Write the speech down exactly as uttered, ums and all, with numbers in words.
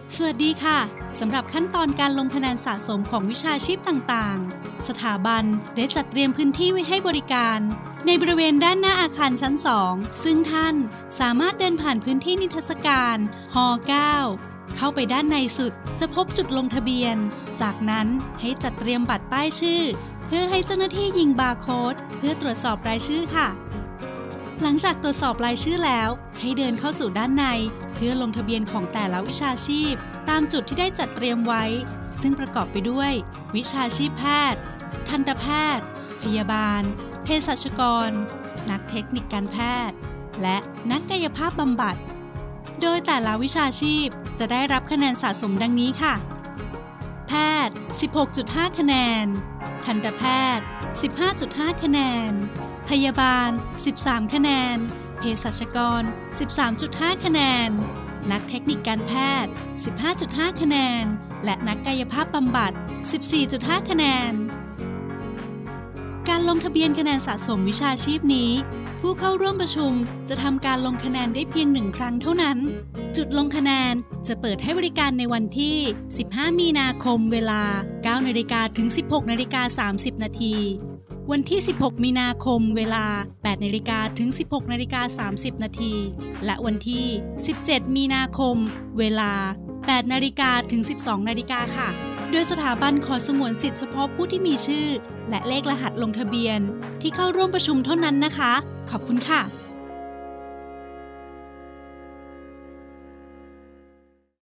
สวัสดีค่ะสำหรับขั้นตอนการลงคะแนนสะสมของวิชาชีพต่างๆสถาบันได้จัดเตรียมพื้นที่ไว้ให้บริการในบริเวณด้านหน้าอาคารชั้นสองซึ่งท่านสามารถเดินผ่านพื้นที่นิทรรศการฮเก้าเข้าไปด้านในสุดจะพบจุดลงทะเบียนจากนั้นให้จัดเตรียมบัตรป้ายชื่อเพื่อให้เจ้าหน้าที่ยิงบาร์โค้ดเพื่อตรวจสอบรายชื่อค่ะหลังจากตรวจสอบรายชื่อแล้วให้เดินเข้าสู่ด้านในเพื่อลงทะเบียนของแต่ละวิชาชีพตามจุดที่ได้จัดเตรียมไว้ซึ่งประกอบไปด้วยวิชาชีพแพทย์ทันตแพทย์พยาบาลเภสัชกรนักเทคนิคการแพทย์และนักกายภาพบำบัดโดยแต่ละวิชาชีพจะได้รับคะแนนสะสมดังนี้ค่ะแพทย์ สิบหกจุดห้า คะแนนทันตแพทย์ สิบห้าจุดห้า คะแนนพยาบาล สิบสาม คะแนนเภสัชกร สิบสามจุดห้า คะแนนนักเทคนิคการแพทย์ สิบห้าจุดห้า คะแนนและนักกายภาพบำบัด สิบสี่จุดห้า คะแนนการลงทะเบียนคะแนนสะสมวิชาชีพนี้ผู้เข้าร่วมประชุมจะทำการลงคะแนนได้เพียงหนึ่งครั้งเท่านั้นจุดลงคะแนนจะเปิดให้บริการในวันที่สิบห้ามีนาคมเวลา เก้านาฬิกา ถึง สิบหกนาฬิกาสามสิบ นาทีวันที่สิบหกมีนาคมเวลา แปดนาฬิกา ถึง สิบหกนาฬิกาสามสิบ นาทีและวันที่สิบเจ็ดมีนาคมเวลา แปดนาฬิกา ถึง สิบสองนาฬิกาค่ะโดยสถาบันขอสงวนสิทธิเฉพาะผู้ที่มีชื่อและเลขรหัสลงทะเบียนที่เข้าร่วมประชุมเท่านั้นนะคะขอบคุณค่ะ